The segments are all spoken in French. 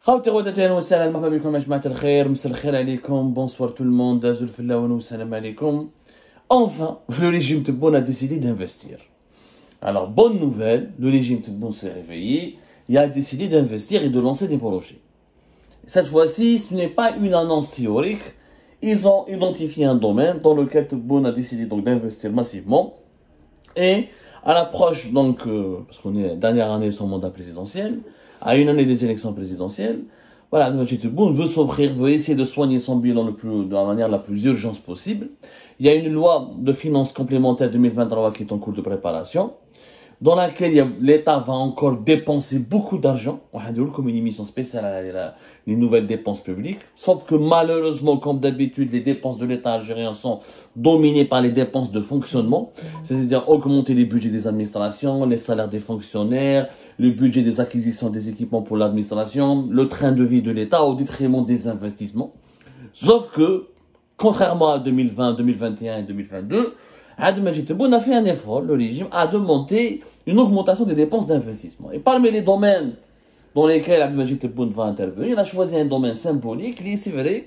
خوتي غدا اهلا وسهلا مرحبا بكم يا جماعه الخير مساء الخير عليكم بونسوار tout le monde دازو الفلاون والسلام عليكم. Enfin, le régime Tebboune a décidé d'investir. Alors, bonne nouvelle, le régime Tebboune s'est réveillé et a décidé d'investir et de lancer des projets. Cette fois-ci, ce n'est pas une annonce théorique. Ils ont identifié un domaine dans lequel Tebboune a décidé donc d'investir massivement. Et à l'approche, donc, parce qu'on est dernière année de son mandat présidentiel, à une année des élections présidentielles, voilà, M. Tebboune veut s'offrir, veut essayer de soigner son bilan de la manière la plus urgente possible. Il y a une loi de finances complémentaire 2023 qui est en cours de préparation, dans laquelle l'État va encore dépenser beaucoup d'argent. On a comme une émission spéciale à les nouvelles dépenses publiques. Sauf que malheureusement, comme d'habitude, les dépenses de l'État algérien sont dominées par les dépenses de fonctionnement. C'est-à-dire augmenter les budgets des administrations, les salaires des fonctionnaires, le budget des acquisitions des équipements pour l'administration, le train de vie de l'État au détriment des investissements. Sauf que, contrairement à 2020, 2021 et 2022, Abdelmajid Tebboune a fait un effort, le régime a demandé une augmentation des dépenses d'investissement. Et parmi les domaines dans lesquels Abdelmajid Tebboune va intervenir, il a choisi un domaine symbolique, c'est vrai,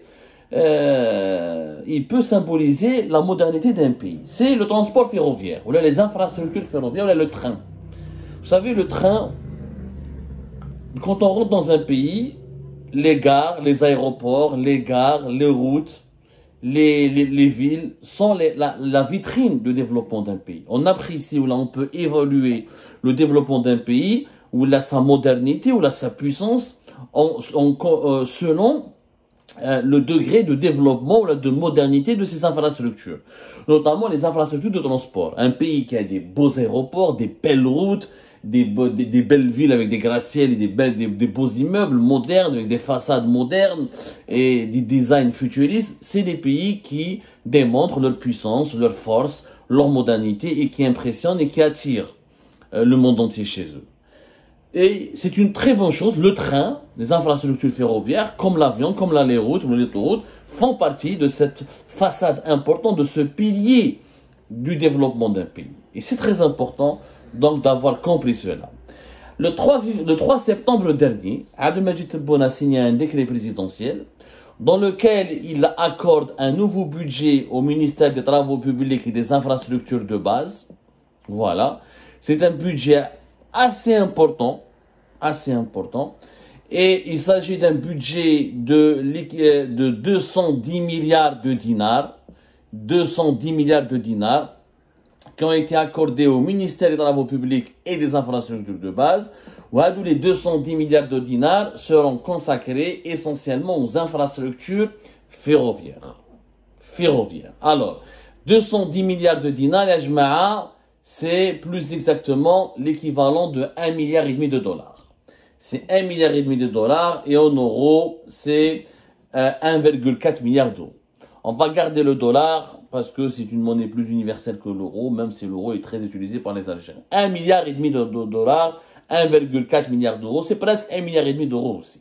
il peut symboliser la modernité d'un pays. C'est le transport ferroviaire, ou là les infrastructures ferroviaires, ou là le train. Vous savez, le train, quand on rentre dans un pays, les gares, les aéroports, les gares, les routes, les villes sont la vitrine de développement d'un pays. On apprécie où là on peut évaluer le développement d'un pays, où là sa modernité, où là sa puissance, selon le degré de développement ou de modernité de ses infrastructures. Notamment les infrastructures de transport. Un pays qui a des beaux aéroports, des belles routes, des belles villes avec des gratte-ciels et des beaux immeubles modernes, avec des façades modernes et des designs futuristes, c'est des pays qui démontrent leur puissance, leur force, leur modernité et qui impressionnent et qui attirent le monde entier chez eux. Et c'est une très bonne chose, le train, les infrastructures ferroviaires, comme l'avion, comme les routes, ou l'autoroute, font partie de cette façade importante, de ce pilier du développement d'un pays. Et c'est très important donc d'avoir compris cela. Le 3 septembre dernier, Abdelmajid Tebboune a signé un décret présidentiel dans lequel il accorde un nouveau budget au ministère des Travaux publics et des infrastructures de base. Voilà. C'est un budget assez important. Et il s'agit d'un budget de 210 milliards de dinars. 210 milliards de dinars qui ont été accordés au ministère des Travaux publics et des infrastructures de base, où les 210 milliards de dinars seront consacrés essentiellement aux infrastructures ferroviaires. Alors, 210 milliards de dinars, la jma'a, c'est plus exactement l'équivalent de 1,5 milliard de dollars. C'est 1,5 milliard de dollars et en euros, c'est 1,4 milliard d'euros. On va garder le dollar parce que c'est une monnaie plus universelle que l'euro, même si l'euro est très utilisé par les Algériens. 1,5 milliard de dollars, 1,4 milliard d'euros, c'est presque 1,5 milliard d'euros aussi.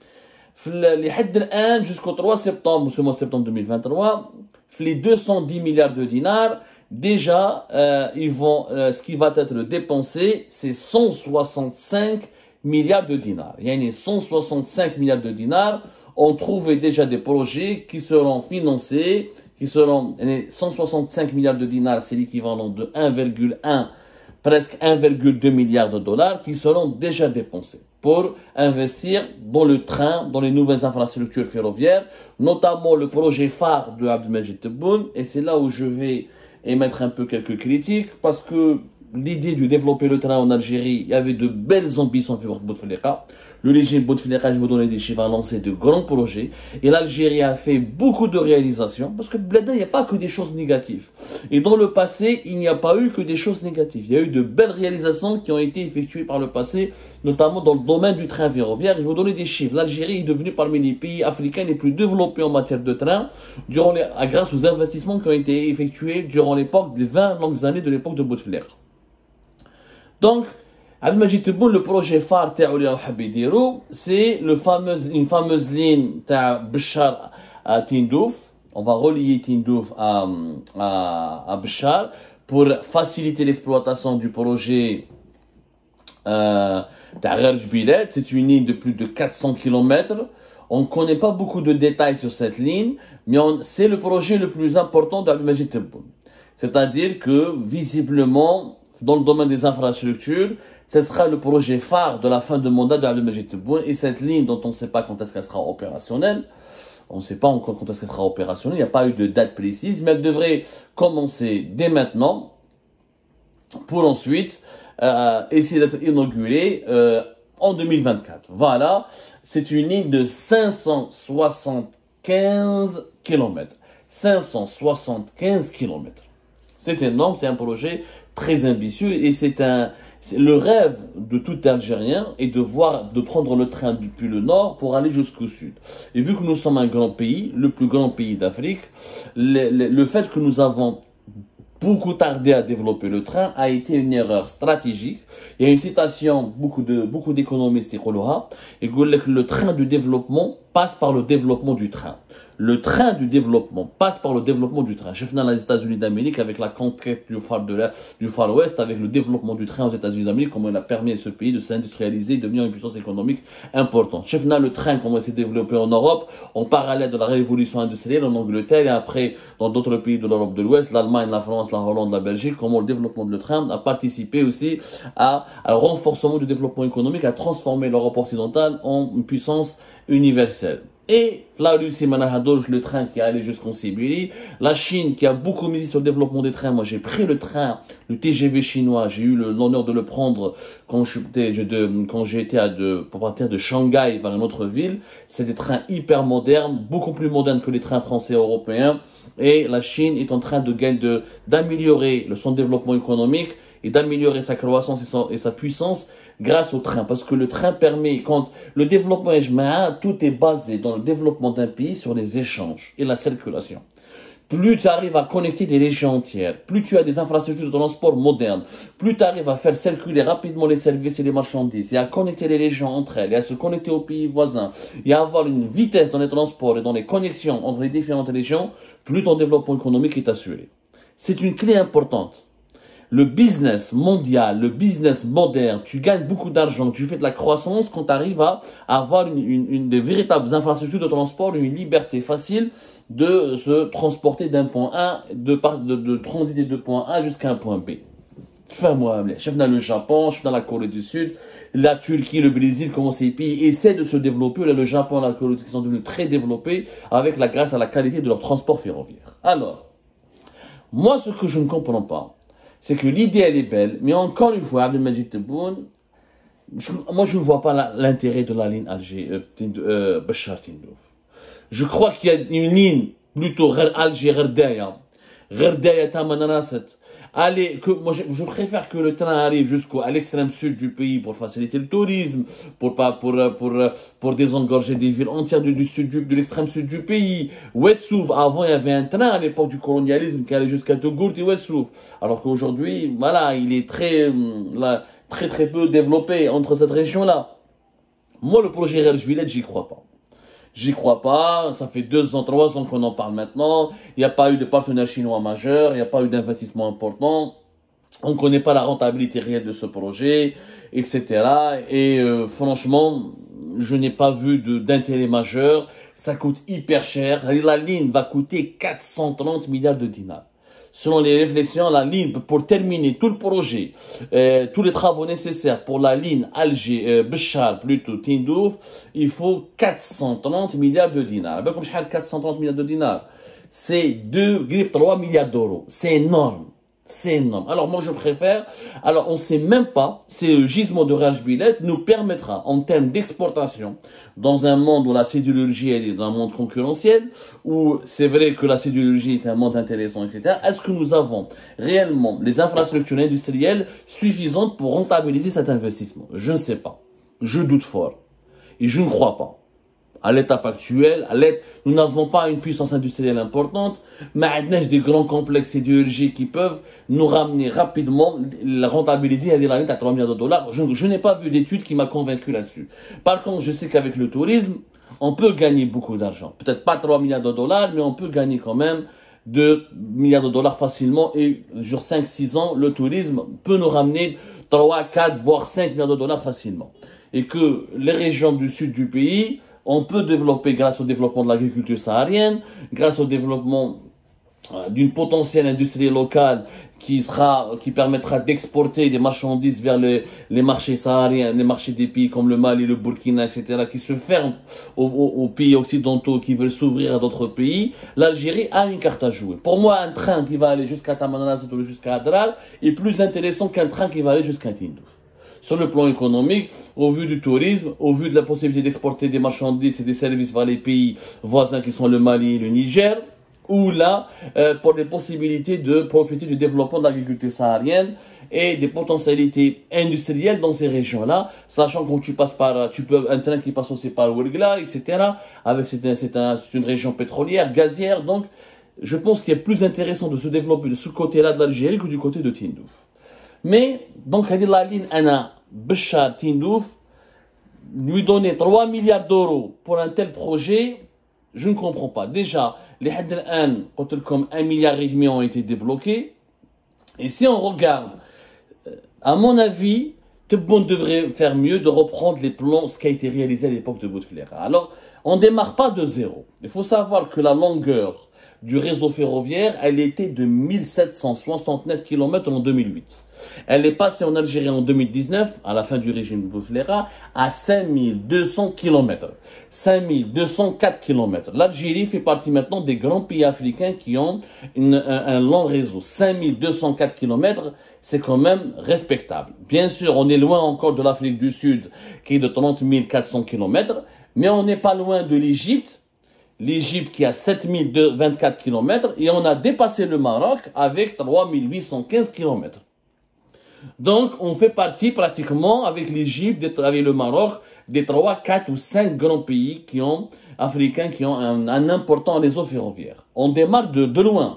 Jusqu'au 3 septembre, ce mois de septembre 2023, les 210 milliards de dinars, déjà, ce qui va être dépensé, c'est 165 milliards de dinars. Il y a les 165 milliards de dinars ont trouvé déjà des projets qui seront financés, les 165 milliards de dinars, c'est l'équivalent de 1,1, presque 1,2 milliard de dollars qui seront déjà dépensés pour investir dans le train, dans les nouvelles infrastructures ferroviaires, notamment le projet phare de Abdelmajid Tebboune, et c'est là où je vais émettre un peu quelques critiques, parce que l'idée de développer le train en Algérie, il y avait de belles ambitions pour Bouteflika. Le régime Bouteflika, je vous donner des chiffres, a lancé de grands projets. Et l'Algérie a fait beaucoup de réalisations, parce que il n'y a pas que des choses négatives. Et dans le passé, il n'y a pas eu que des choses négatives. Il y a eu de belles réalisations qui ont été effectuées par le passé, notamment dans le domaine du train ferroviaire. Je vais vous donner des chiffres. L'Algérie est devenue parmi les pays africains les plus développés en matière de train, grâce aux investissements qui ont été effectués durant l'époque des 20 longues années de l'époque de Bouteflika. Donc, Abdelmajid Tebboune, le projet phare c'est une fameuse ligne de Béchar à Tindouf. On va relier Tindouf à Béchar pour faciliter l'exploitation du projet c'est une ligne de plus de 400 km. On ne connaît pas beaucoup de détails sur cette ligne, mais c'est le projet le plus important d'Abdelmajid Tebboune. C'est-à-dire que, visiblement, dans le domaine des infrastructures, ce sera le projet phare de la fin de mandat d'Abdelmajid Tebboune. Et cette ligne dont on ne sait pas quand est-ce qu'elle sera opérationnelle, on ne sait pas encore quand est-ce qu'elle sera opérationnelle, il n'y a pas eu de date précise, mais elle devrait commencer dès maintenant pour ensuite essayer d'être inaugurée en 2024. Voilà, c'est une ligne de 575 km. 575 km. C'est énorme, c'est un projet très ambitieux et le rêve de tout Algérien est de prendre le train depuis le nord pour aller jusqu'au sud. Et vu que nous sommes un grand pays, le plus grand pays d'Afrique, le fait que nous avons beaucoup tardé à développer le train a été une erreur stratégique. Il y a une citation, beaucoup d'économistes qui disent que le train du développement passe par le développement du train. Le train du développement passe par le développement du train. Chef dans les États-Unis d'Amérique avec la conquête du Far West, avec le développement du train aux États-Unis d'Amérique, comment il a permis à ce pays de s'industrialiser, de devenir une puissance économique importante. Chef dans le train, comment il s'est développé en Europe, en parallèle de la révolution industrielle en Angleterre et après dans d'autres pays de l'Europe de l'Ouest, l'Allemagne, la France, la Hollande, la Belgique, comment le développement de le train a participé aussi à un renforcement du développement économique, à transformer l'Europe occidentale en une puissance universelle. Et la Russie, le train qui allait jusqu'en Sibérie, la Chine qui a beaucoup misé sur le développement des trains. Moi, j'ai pris le train, le TGV chinois, j'ai eu l'honneur de le prendre quand j'étais pour partir de Shanghai vers une autre ville. C'est des trains hyper modernes, beaucoup plus modernes que les trains français et européens. Et la Chine est en train d'améliorer son développement économique et d'améliorer sa croissance et sa puissance grâce au train. Parce que le train permet, quand le développement est tout est basé dans le développement d'un pays sur les échanges et la circulation. Plus tu arrives à connecter des régions entières, plus tu as des infrastructures de transport modernes, plus tu arrives à faire circuler rapidement les services et les marchandises, et à connecter les régions entre elles, et à se connecter aux pays voisins, et à avoir une vitesse dans les transports et dans les connexions entre les différentes régions, plus ton développement économique est assuré. C'est une clé importante. Le business mondial, le business moderne, tu gagnes beaucoup d'argent, tu fais de la croissance quand tu arrives à avoir une des véritables infrastructures de transport, une liberté facile de se transporter d'un point A, de transiter de point A jusqu'à un point B. Enfin, moi, chef dans le Japon, chef dans la Corée du Sud, la Turquie, le Brésil, comment ces pays essaient de se développer, le Japon et la Corée du Sud sont devenus très développés grâce à la qualité de leur transport ferroviaire. Alors, moi, ce que je ne comprends pas, c'est que l'idée, elle est belle, mais encore une fois, Abdelmajid Tebboune, moi, je ne vois pas l'intérêt de la ligne Alger-Béchar Tindouf. Je crois qu'il y a une ligne plutôt Alger-Gherdaya, Gherdaya-Tamanrasset. Allez, moi, je préfère que le train arrive à l'extrême sud du pays pour faciliter le tourisme, pour désengorger des villes entières de l'extrême sud du pays. Ouessouv, avant, il y avait un train à l'époque du colonialisme qui allait jusqu'à Togourt et Ouessouv. Alors qu'aujourd'hui, voilà, il est très peu développé entre cette région-là. Moi, le projet Rel-Juillet, j'y crois pas. J'y crois pas, ça fait 2 ans, 3 ans qu'on en parle maintenant, il n'y a pas eu de partenaire chinois majeur, il n'y a pas eu d'investissement important, on ne connaît pas la rentabilité réelle de ce projet, etc. Et franchement, je n'ai pas vu d'intérêt majeur, ça coûte hyper cher, la ligne va coûter 430 milliards de dinars. Selon les réflexions, la ligne, pour terminer tout le projet, tous les travaux nécessaires pour la ligne Alger-Béchar, plutôt Tindouf, il faut 430 milliards de dinars. Comme je dis, 430 milliards de dinars, c'est 2,3 milliards d'euros. C'est énorme. C'est énorme. Alors moi je préfère, alors on ne sait même pas si le gisement de Rajbilet nous permettra en termes d'exportation dans un monde où la sidérurgie est dans un monde concurrentiel, où c'est vrai que la sidérurgie est un monde intéressant, etc. Est-ce que nous avons réellement les infrastructures industrielles suffisantes pour rentabiliser cet investissement? Je ne sais pas. Je doute fort. Et je ne crois pas. À l'étape actuelle, nous n'avons pas une puissance industrielle importante, mais on a des grands complexes sidérurgiques qui peuvent nous ramener rapidement, la rentabiliser à la ligne à 3 milliards de dollars. Je n'ai pas vu d'étude qui m'a convaincu là-dessus. Par contre, je sais qu'avec le tourisme, on peut gagner beaucoup d'argent. Peut-être pas 3 milliards de dollars, mais on peut gagner quand même 2 milliards de dollars facilement. Et sur 5-6 ans, le tourisme peut nous ramener 3, 4, voire 5 milliards de dollars facilement. Et que les régions du sud du pays, on peut développer grâce au développement de l'agriculture saharienne, grâce au développement d'une potentielle industrie locale qui permettra d'exporter des marchandises vers les marchés sahariens, les marchés des pays comme le Mali, le Burkina, etc., qui se ferment aux pays occidentaux qui veulent s'ouvrir à d'autres pays. L'Algérie a une carte à jouer. Pour moi, un train qui va aller jusqu'à Tamanrasset ou jusqu'à Adrar est plus intéressant qu'un train qui va aller jusqu'à Tindouf. Sur le plan économique, au vu du tourisme, au vu de la possibilité d'exporter des marchandises et des services vers les pays voisins qui sont le Mali et le Niger, ou là, pour les possibilités de profiter du développement de l'agriculture saharienne et des potentialités industrielles dans ces régions-là, sachant que un train qui passe aussi par Ouergla, etc., c'est une région pétrolière, gazière, donc, je pense qu'il est plus intéressant de se développer de ce côté-là de l'Algérie que du côté de Tindouf. Mais, donc, la ligne Anna, Béchar, Tindouf, lui donner 3 milliards d'euros pour un tel projet, je ne comprends pas. Déjà, les Hadd comme 1,5 milliard ont été débloqués. Et si on regarde, à mon avis, on devrait faire mieux de reprendre les plans, ce qui a été réalisé à l'époque de Bouteflika. Alors, on ne démarre pas de zéro. Il faut savoir que la longueur du réseau ferroviaire, elle était de 1769 km en 2008. Elle est passée en Algérie en 2019, à la fin du régime Bouteflika, à 5200 km. 5204 km. L'Algérie fait partie maintenant des grands pays africains qui ont un long réseau. 5204 km, c'est quand même respectable. Bien sûr, on est loin encore de l'Afrique du Sud, qui est de 30 400 km, mais on n'est pas loin de l'Égypte. L'Égypte qui a 7024 km, et on a dépassé le Maroc avec 3815 km. Donc, on fait partie pratiquement avec l'Égypte, avec le Maroc, des 3, 4 ou 5 grands pays africains qui ont un important réseau ferroviaire. On démarre de loin.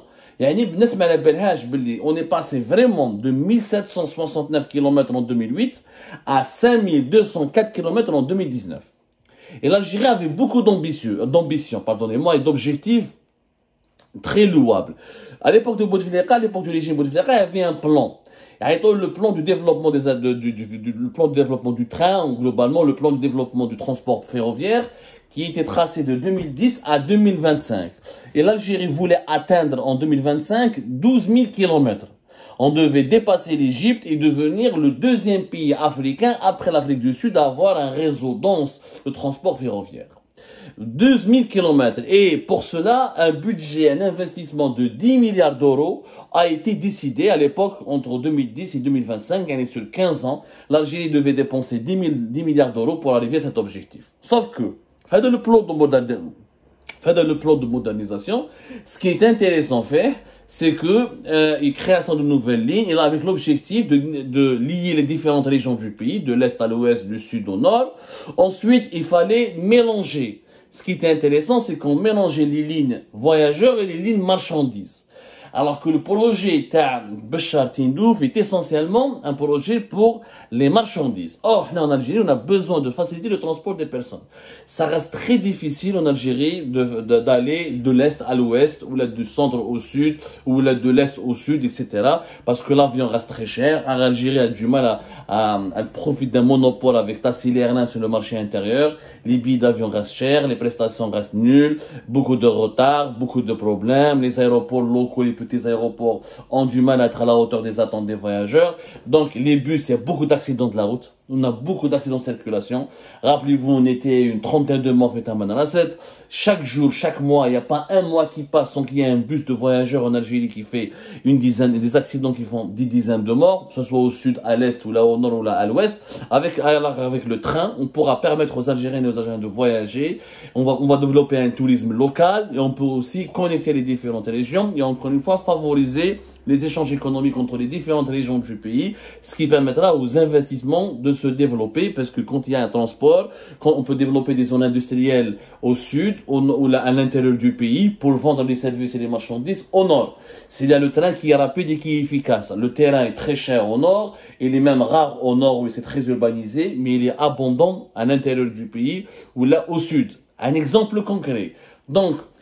On est passé vraiment de 1769 km en 2008 à 5204 km en 2019. Et l'Algérie avait beaucoup d'ambition, et d'objectifs très louables. À l'époque de Bouteflika, à l'époque du régime Bouteflika, il y avait un plan. Le plan du développement le plan de développement du train, ou globalement le plan de développement du transport ferroviaire, qui était tracé de 2010 à 2025. Et l'Algérie voulait atteindre en 2025 12 000 km. On devait dépasser l'Égypte et devenir le deuxième pays africain après l'Afrique du Sud à avoir un réseau dense de transport ferroviaire. 12 000 km. Et pour cela, un budget, un investissement de 10 milliards d'euros a été décidé à l'époque entre 2010 et 2025. Et sur 15 ans, l'Algérie devait dépenser 10 milliards d'euros pour arriver à cet objectif. Sauf que, dans le plan de modernisation, ce qui est intéressant c'est que il crée de nouvelles lignes, et avec l'objectif de lier les différentes régions du pays, de l'est à l'ouest, du sud au nord. Ensuite, il fallait mélanger. Ce qui était intéressant, c'est qu'on mélangeait les lignes voyageurs et les lignes marchandises. Alors que le projet Béchar Tindouf est essentiellement un projet pour les marchandises. Or, en Algérie, on a besoin de faciliter le transport des personnes. Ça reste très difficile en Algérie d'aller de l'est à l'ouest, ou du centre au sud, ou de l'est au sud, etc. Parce que l'avion reste très cher. En Algérie a du mal elle profite d'un monopole avec Tassili Airlines sur le marché intérieur. Les billets d'avion restent chers, les prestations restent nulles, beaucoup de retard, beaucoup de problèmes. Les aéroports locaux, les petits aéroports ont du mal à être à la hauteur des attentes des voyageurs. Donc les bus, il y a beaucoup d'accidents de la route. On a beaucoup d'accidents de circulation. Rappelez-vous, on était une trentaine de morts à Tamanrasset. Chaque jour, chaque mois, il n'y a pas un mois qui passe sans qu'il y ait un bus de voyageurs en Algérie qui fait des accidents qui font des dizaines de morts, que ce soit au sud, à l'est, ou là au nord, ou là à l'ouest. Avec le train, on pourra permettre aux Algériens et aux Algériens de voyager. On va développer un tourisme local, et on peut aussi connecter les différentes régions, et encore une fois, favoriser les échanges économiques entre les différentes régions du pays, ce qui permettra aux investissements de se développer, parce que quand il y a un transport, quand on peut développer des zones industrielles au sud, ou à l'intérieur du pays, pour vendre les services et les marchandises au nord. S'il y a le train qui est rapide et qui est efficace, le terrain est très cher au nord, il est même rare au nord où c'est très urbanisé, mais il est abondant à l'intérieur du pays, ou là au sud. Un exemple concret. Donc,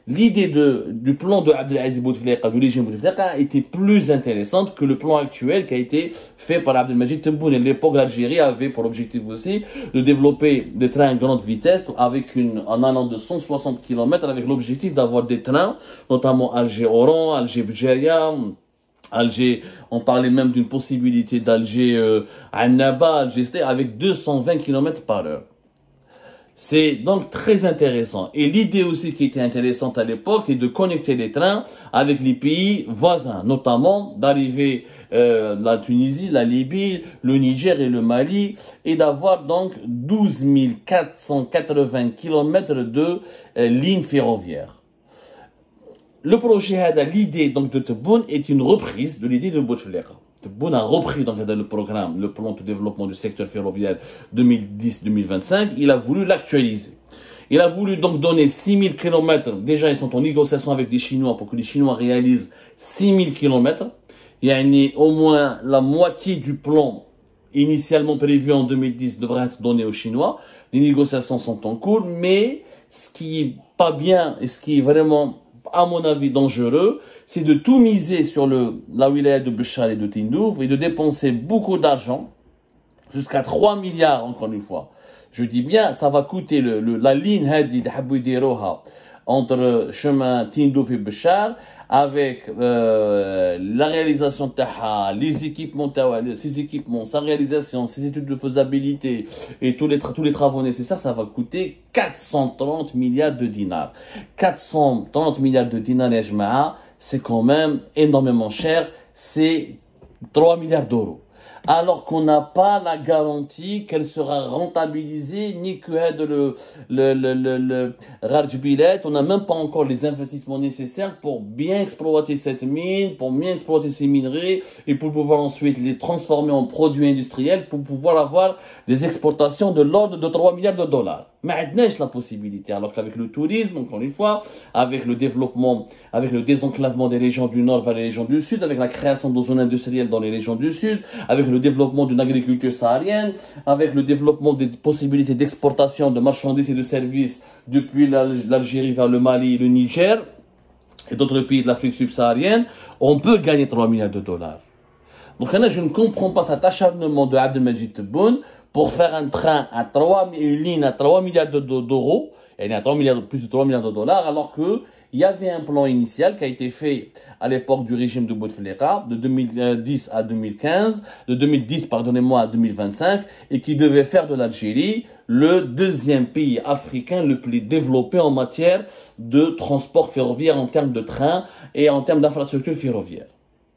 l'idée du plan de Abdelaziz Bouteflika, du régime Bouteflika, était plus intéressante que le plan actuel qui a été fait par Abdelmadjid Tebboune. À l'époque, l'Algérie avait pour objectif aussi de développer des trains à grande vitesse avec en allant de 160 km avec l'objectif d'avoir des trains, notamment Alger-Oran, Alger-Bdjaria, Alger, on parlait même d'une possibilité d'Alger à Naba, Alger, avec 220 km par heure. C'est donc très intéressant. Et l'idée aussi qui était intéressante à l'époque est de connecter les trains avec les pays voisins, notamment d'arriver la Tunisie, la Libye, le Niger et le Mali, et d'avoir donc 12 480 km de lignes ferroviaires. Le projet, l'idée donc de Tebboune est une reprise de l'idée de Bouteflika. Tebboune a repris donc le programme, le plan de développement du secteur ferroviaire 2010-2025. Il a voulu l'actualiser. Il a voulu donc donner 6000 km. Déjà, ils sont en négociation avec des Chinois pour que les Chinois réalisent 6000 km. Il y a au moins la moitié du plan initialement prévu en 2010 devrait être donné aux Chinois. Les négociations sont en cours, mais ce qui est pas bien et ce qui est vraiment, à mon avis, dangereux, c'est de tout miser sur la wilaya de Béchar et de Tindouf et de dépenser beaucoup d'argent, jusqu'à 3 milliards encore une fois. Je dis bien, ça va coûter la ligne Hadi de Haboudiroha entre chemin Tindouf et Béchar, avec la réalisation de les équipements, ses équipements, sa réalisation, ses études de faisabilité et tous les travaux nécessaires, ça va coûter 430 milliards de dinars. 430 milliards de dinars, les jma'a, c'est quand même énormément cher, c'est 3 milliards d'euros. Alors qu'on n'a pas la garantie qu'elle sera rentabilisée, ni que le Rajbilet, on n'a même pas encore les investissements nécessaires pour bien exploiter cette mine, pour bien exploiter ces minerais, et pour pouvoir ensuite les transformer en produits industriels, pour pouvoir avoir des exportations de l'ordre de 3 milliards de dollars. Mais on n'a pas la possibilité, alors qu'avec le tourisme, encore une fois, avec le développement, avec le désenclavement des régions du nord vers les régions du sud, avec la création de zones industrielles dans les régions du sud, avec le développement d'une agriculture saharienne, avec le développement des possibilités d'exportation de marchandises et de services depuis l'Algérie vers le Mali et le Niger et d'autres pays de l'Afrique subsaharienne, on peut gagner 3 milliards de dollars. Donc là, je ne comprends pas cet acharnement de Abdelmadjid Tebboune pour faire un train à une ligne à 3 milliards d'euros, et à 3 milliards, plus de 3 milliards de dollars, alors que il y avait un plan initial qui a été fait à l'époque du régime de Bouteflika, de 2010 à 2015, de 2010, pardonnez-moi, à 2025, et qui devait faire de l'Algérie le deuxième pays africain le plus développé en matière de transport ferroviaire en termes de trains et en termes d'infrastructures ferroviaires.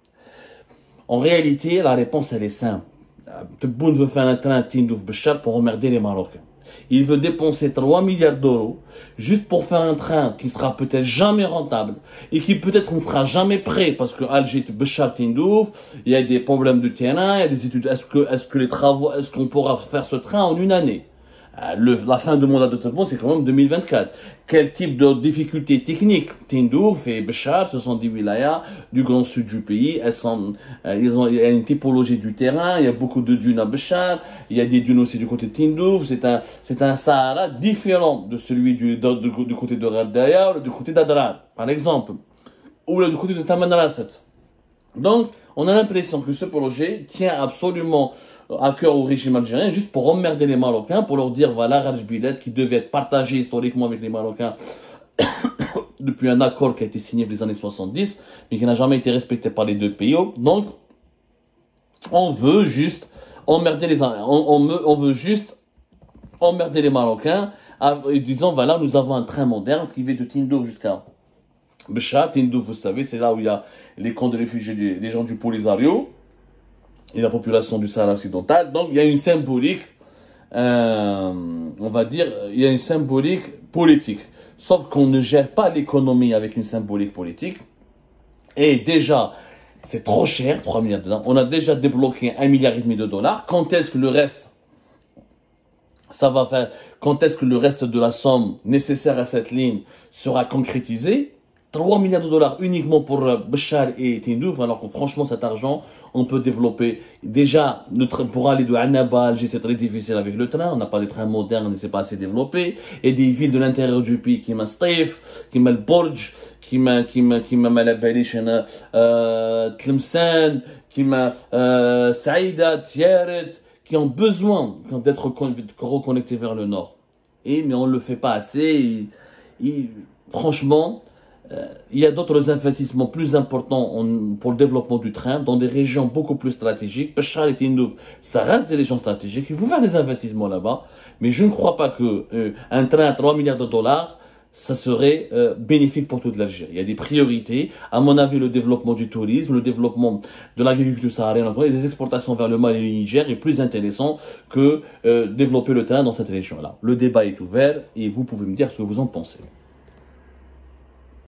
En réalité, la réponse, elle est simple. Tebboune veut faire un train à Tindouf Béchar pour emmerder les Marocains. Il veut dépenser 3 milliards d'euros juste pour faire un train qui sera peut-être jamais rentable et qui peut-être ne sera jamais prêt parce que Alger, Béchar, Tindouf, il y a des problèmes de terrain, il y a des études. Est-ce qu'on pourra faire ce train en une année? La fin du mandat de Tebboune, c'est quand même 2024. Quel type de difficultés techniques? Tindouf et Béchar, ce sont des wilayas du grand sud du pays. Il y a une typologie du terrain. Il y a beaucoup de dunes à Béchar. Il y a des dunes aussi du côté de Tindouf. C'est un Sahara différent de celui du côté de Radaya ou du côté d'Adrar, par exemple. Ou du côté de Tamanrasset. Donc, on a l'impression que ce projet tient absolument à cœur au régime algérien, juste pour emmerder les Marocains, pour leur dire, voilà, Rajbilet, qui devait être partagé historiquement avec les Marocains depuis un accord qui a été signé dans les années 70, mais qui n'a jamais été respecté par les deux pays. Donc, on veut juste emmerder on veut juste emmerder les Marocains, en disant, voilà, nous avons un train moderne qui va de Tindouf jusqu'à Béchar. Tindouf, vous savez, c'est là où il y a les camps de réfugiés des gens du Polisario et la population du Sahara occidental. Donc, il y a une symbolique, on va dire, il y a une symbolique politique. Sauf qu'on ne gère pas l'économie avec une symbolique politique. Et déjà, c'est trop cher, 3 milliards de dollars. On a déjà débloqué 1,5 milliard de dollars. Quand est-ce que le reste, quand est-ce que le reste de la somme nécessaire à cette ligne sera concrétisé? 3 milliards de dollars uniquement pour Béchar et Tindouf, alors que franchement, cet argent, on peut développer. Déjà, pour aller de Annaba à Alger, c'est très difficile avec le train. On n'a pas de trains modernes, c'est pas assez développé. Et des villes de l'intérieur du pays qui m'a Stif, qui m'a le Borj, qui m'a Malabalish, Tlemcen, qui m'a Saïda, Tiaret, qui ont besoin d'être reconnectés vers le nord. Mais on ne le fait pas assez. Franchement, il y a d'autres investissements plus importants pour le développement du train dans des régions beaucoup plus stratégiques. Béchar et Tindouf, ça reste des régions stratégiques. Il faut faire des investissements là-bas. Mais je ne crois pas que un train à 3 milliards de dollars, ça serait bénéfique pour toute l'Algérie. Il y a des priorités. À mon avis, le développement du tourisme, le développement de l'agriculture saharienne et des exportations vers le Mali et le Niger est plus intéressant que développer le train dans cette région-là. Le débat est ouvert et vous pouvez me dire ce que vous en pensez.